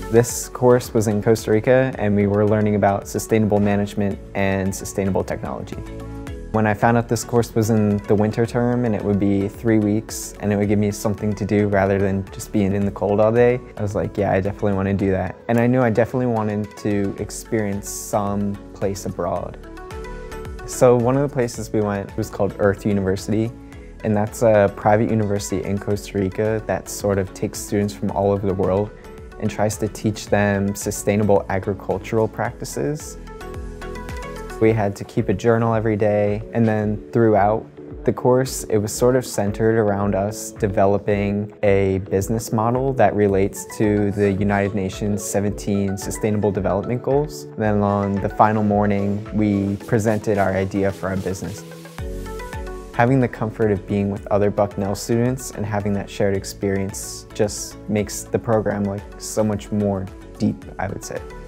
This course was in Costa Rica, and we were learning about sustainable management and sustainable technology. When I found out this course was in the winter term and it would be 3 weeks and it would give me something to do rather than just being in the cold all day, I was like, yeah, I definitely want to do that. And I knew I definitely wanted to experience some place abroad. So one of the places we went was called Earth University, and that's a private university in Costa Rica that sort of takes students from all over the world and tries to teach them sustainable agricultural practices. We had to keep a journal every day, and then throughout the course, it was sort of centered around us developing a business model that relates to the United Nations 17 Sustainable Development Goals. Then on the final morning, we presented our idea for our business. Having the comfort of being with other Bucknell students and having that shared experience just makes the program like so much more deep, I would say.